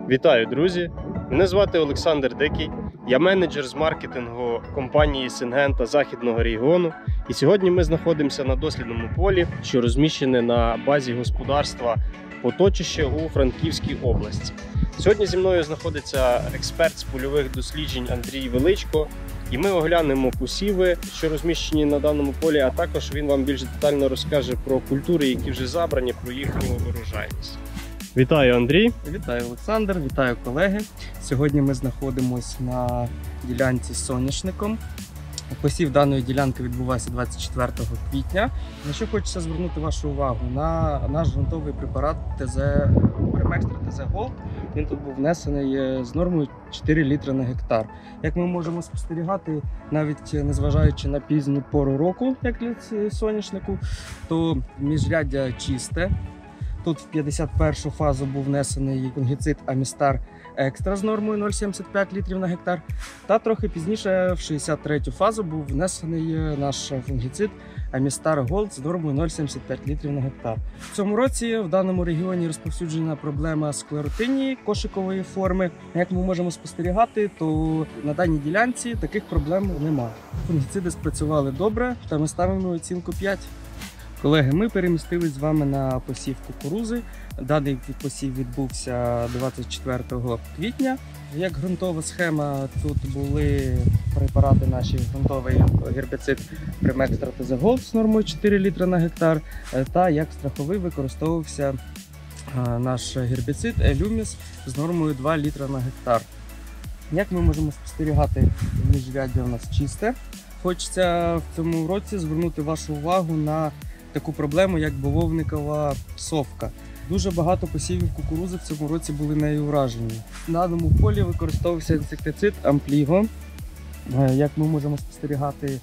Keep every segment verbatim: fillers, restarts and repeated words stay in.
Вітаю, друзі! Мене звати Олександр Дикий, я менеджер з маркетингу компанії Сингента Західного регіону. І сьогодні ми знаходимося на дослідному полі, що розміщене на базі господарства Поточище у Франківській області. Сьогодні зі мною знаходиться експерт з польових досліджень Андрій Величко. І ми оглянемо посіви, що розміщені на даному полі, а також він вам більш детально розкаже про культури, які вже забрані, про їхню урожайність. Вітаю, Андрій! Вітаю, Олександр! Вітаю, колеги! Сьогодні ми знаходимося на ділянці з соняшником. Посів даної ділянки відбувався двадцять четвертого квітня. На що хочеться звернути вашу увагу? На наш ґрунтовий препарат ТЗ Премекстра ТЗ Голд. Він тут був внесений з нормою чотири літри на гектар. Як ми можемо спостерігати, навіть незважаючи на пізню пору року, як для соняшнику, то міжряддя чисте. Тут в п'ятдесят першу фазу був внесений фунгіцид Амістар Екстра з нормою нуль цілих сімдесят п'ять літрів на гектар. Та трохи пізніше, в шістдесят третю фазу, був внесений наш фунгіцид Амістар Голд з нормою нуль цілих сімдесят п'ять літрів на гектар. В цьому році в даному регіоні розповсюджена проблема склеротинії кошикової форми. Як ми можемо спостерігати, то на даній ділянці таких проблем немає. Фунгіциди спрацювали добре, та ми ставимо оцінку п'ять. Колеги, ми перемістились з вами на посів кукурузи. Даний посів відбувся двадцять четвертого квітня. Як ґрунтова схема, тут були препарати наші, ґрунтовий гербіцид Премекстра ТЗ Голд з нормою чотири літри на гектар. Та як страховий використовувався наш гербіцид Елюміс з нормою два літри на гектар. Як ми можемо спостерігати, міжряддя у нас чисте. Хочеться в цьому році звернути вашу увагу на таку проблему, як бавовникова псовка. Дуже багато посівів кукурузи в цьому році були нею вражені. На даному полі використовувався інсектицид Ампліго. Як ми можемо спостерігати,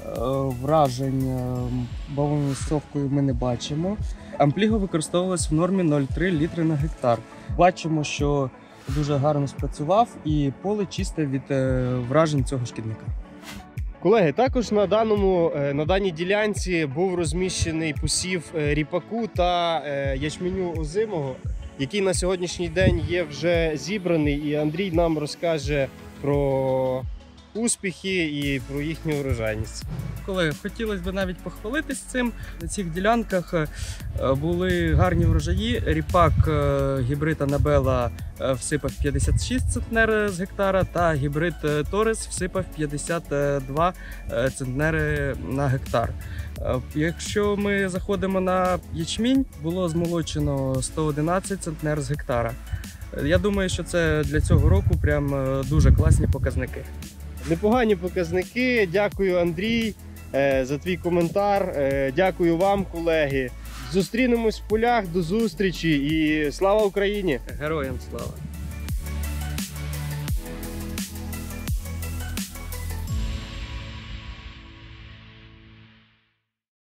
вражень бавовною псовкою ми не бачимо. Ампліго використовувалось в нормі нуль цілих три літри на гектар. Бачимо, що дуже гарно спрацював і поле чисте від вражень цього шкідника. Колеги, також на, даному, на даній ділянці був розміщений посів ріпаку та ячменю озимого, який на сьогоднішній день є вже зібраний, і Андрій нам розкаже про успіхи і про їхню урожайність. Колеги, хотілося б навіть похвалитись цим. На цих ділянках були гарні врожаї. Ріпак гібрид Анабела всипав п'ятдесят шість центнер з гектара, та гібрид Торес всипав п'ятдесят два центнери на гектар. Якщо ми заходимо на ячмінь, було змолочено сто одинадцять центнер з гектара. Я думаю, що це для цього року прям дуже класні показники. Непогані показники. Дякую, Андрій, за твій коментар. Дякую вам, колеги. Зустрінемось в полях, до зустрічі і слава Україні! Героям слава!